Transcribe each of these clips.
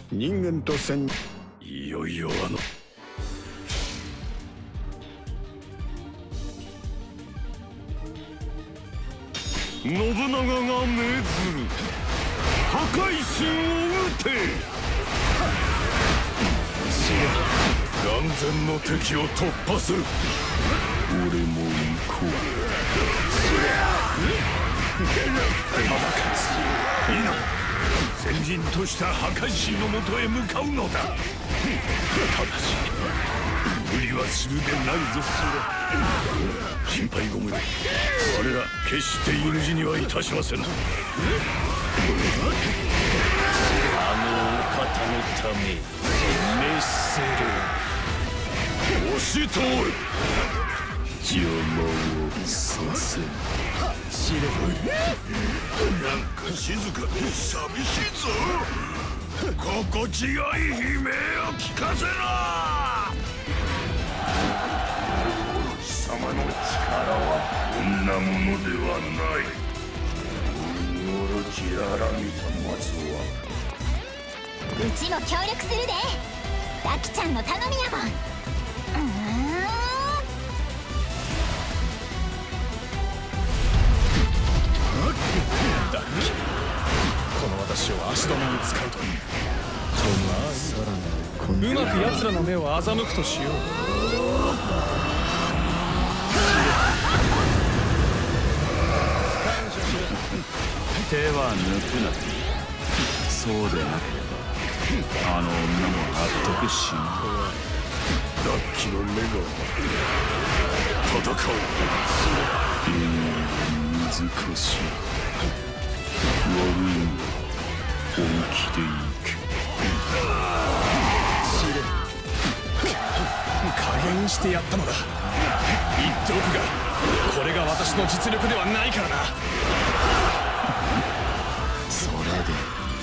人間と戦。 いよいよ信長が命ずる破壊神を撃て。眼前の敵を突破する。俺も行こう。ただ勝つ。いいな。先人とした破壊神のもとへ向かうのだ。ただし無理はするでないぞ。心配ご無用。我ら決して犬死にはいたしません。あのお方のため滅せる。押し通る。邪魔をさせん。なんか静かで寂しいぞ。心地よい悲鳴を聞かせろ。貴様の力はこんなものではない。オロチアラミた末はうちも協力するで。ダキちゃんの頼みやもん。 ダッキ、この私を足止めに使うとうまく奴らの目を欺くとしよう。 手は抜くな。そうでなければあの女も納得しない。ダッキの目が戦う。難しい。悪いのは本気でいけ。 加減してやったのだ。言っておくが、これが私の実力ではないからな。 それで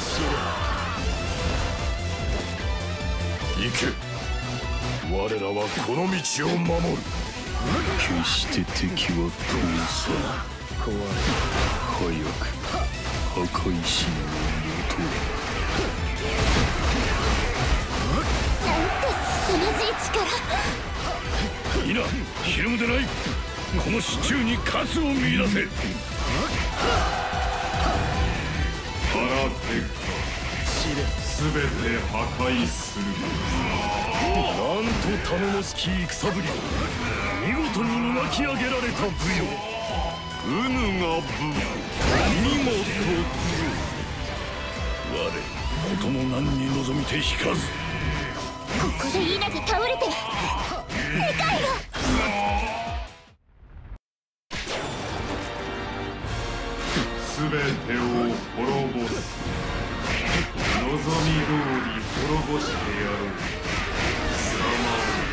行け。我らはこの道を守る。決して敵は通さない。早く破壊神を求め。 なんてすまじい力。 いいな、ひるむでない。このシチューに活を見出せ。腹ペッすべて破壊する。なんと頼もしき戦ぶり。見事に磨き上げられた武よ。うぬが武、見事強。我ことも何に望みて引かず。 ここで稲が倒れて世界が。 すべてを滅ぼす。望み通り滅ぼしてやろう。貴様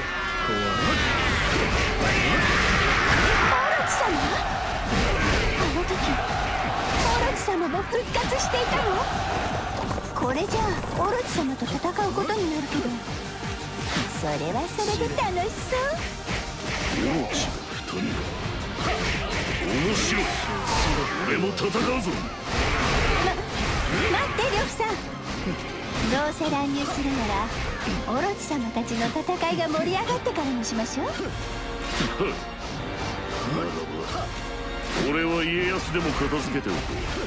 オロチ様、あの時オロチ様も復活していたの。これじゃあオロチ様と戦うことになるけど、それはそれで楽しそう。 オロチの二人面白い。俺も戦うぞ。 待って呂布さん。どうせ乱入するならオロチ様たちの戦いが盛り上がってからにしましょう。 ならば俺は家康でも片付けておこ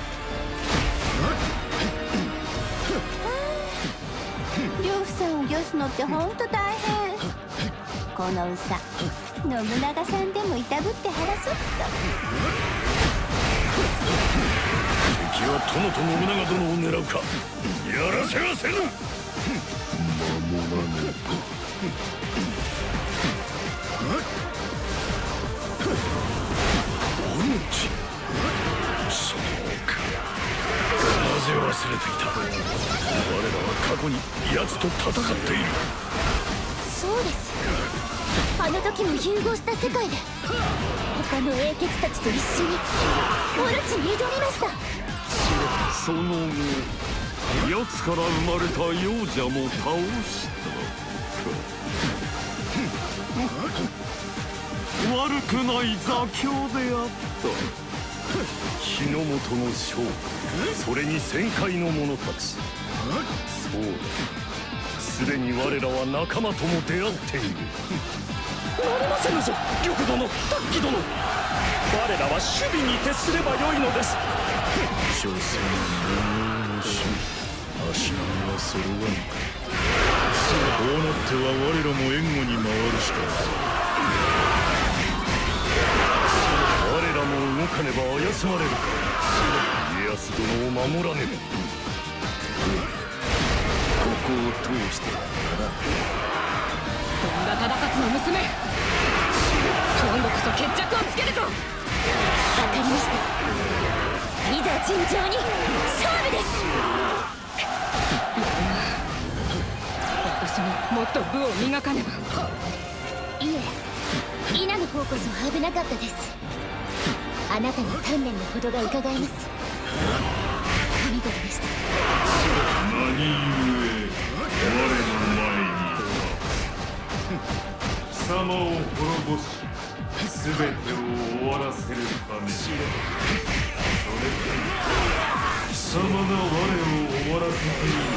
う。呂布さんをよすのってほんと大変。このうさ信長さんでもいたぶって晴らそっと。 敵は殿と信長殿を狙うか。やらせはせぬ。守らねば。オロチ、そうか。なぜ忘れていた。我らは過去に奴と戦っている。 そうです。あの時も融合した世界で他の英傑たちと一緒にオロチに挑みました。 その後奴から生まれた幼者も倒した。悪くない座興であった。日の本の将、それに旋回の者たち、 そうだ、すでに我らは仲間とも出会っている。 なりませぬぞ、玉殿、タッキ殿。我らは守備に徹すればよいのです。 所詮無能の死、足並みは揃わぬか。こうなっては我らも援護に回るしかない。我らも動かねば怪しまれるか。家康殿を守らねば。ここを通してはならぬ。 本田忠勝の娘、今度こそ決着をつけるぞ。わかりました。いざ尋常に勝負です。 私ももっと武を磨かねば。 いえ、稲の方こそ危なかったです。あなたの鍛錬のほどが伺えます。お見事でした。 何故我の前に貴様を滅ぼし全てを終わらせるため、それと貴様が我を終わらせている。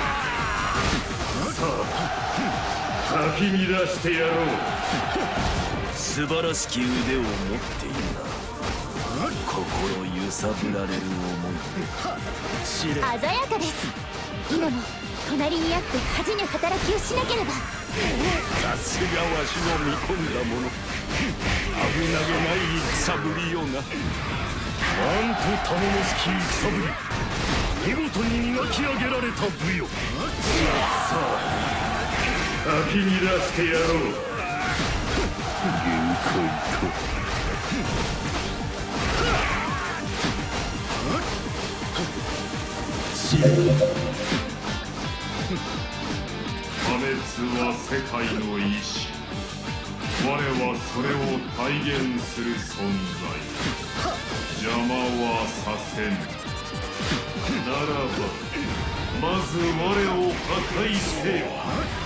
さあ、かき乱してやろう。素晴らしき腕を持っているな。心揺さぶられる思い。 鮮やかです。今も隣にあって恥じぬ働きをしなければ。 さすがわしの見込んだもの。危なげない戦ぶりよな。なんと頼もしき戦ぶり。見事に磨き上げられた武よ。さあ、かき乱してやろう。限界か。破滅は世界の意志。我はそれを体現する存在。邪魔はさせん。ならばまず我を破壊せよ。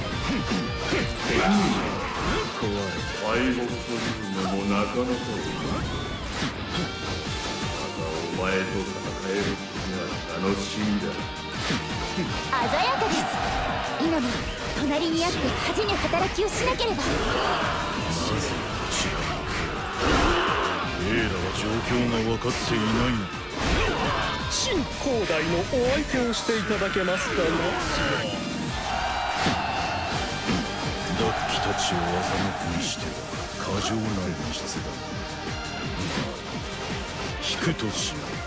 敗北というのもなかなかだ。お前と戦える気が楽しみだ。 鮮やかです。今も隣にあって恥じぬ働きをしなければ。 なぜ違う。エーラは状況が分かっていないのだ。 新広大のお相手をしていただけますかな。 ダッキたちを欺くにしては過剰な演出だ。引くとしよう。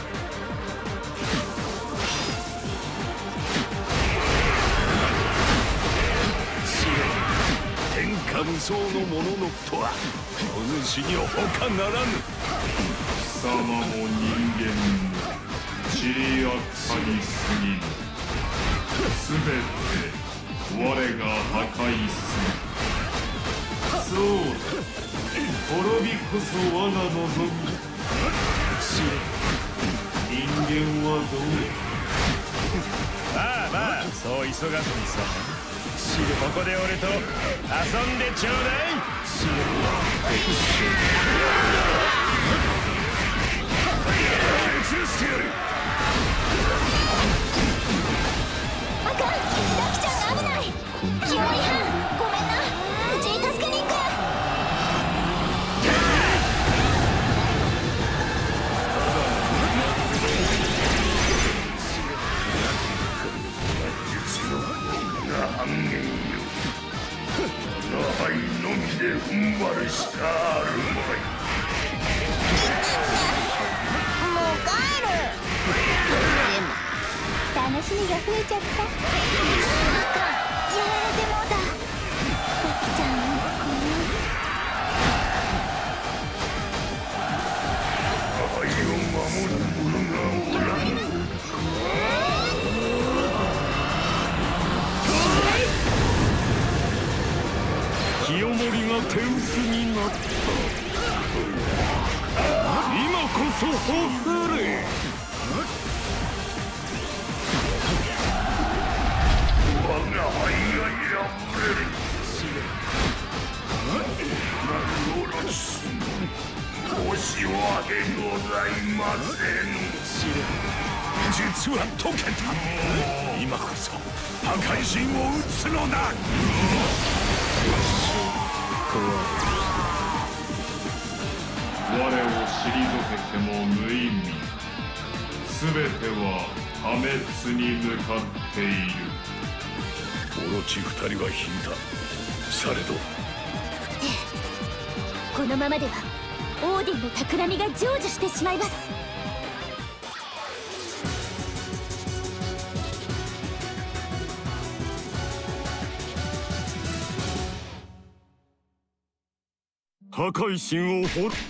天下無双のもののふとはお主に他ならぬ。貴様も人間もちりあったに過ぎぬ。すべて我が破壊する。そうだ、滅びこそ我が望み。人間はどう。 まあまあ、そう急がずにさ。ここで俺と遊んでちょうだい。 決意してやる。 あかん、ダキちゃんが危ない。清盛藩、ごめんな。うちに助けに行く。 半減よ。長いのみで踏ん張るしかあるまい。 もう帰る。でも楽しみが増えちゃった。やられてもうた。ダキちゃんの愛を守る者がおらぬ。清盛が手薄になった。今こそほせれ。我が輩が破れる。なるおろし申し訳ございません。 術は解けた。今こそ破壊神を撃つのだ。 我を退けても無意味。全ては破滅に向かっている。 オロチ二人は引いた。されどこのままではオーディンの企みが成就してしまいます。 破壊神を掘る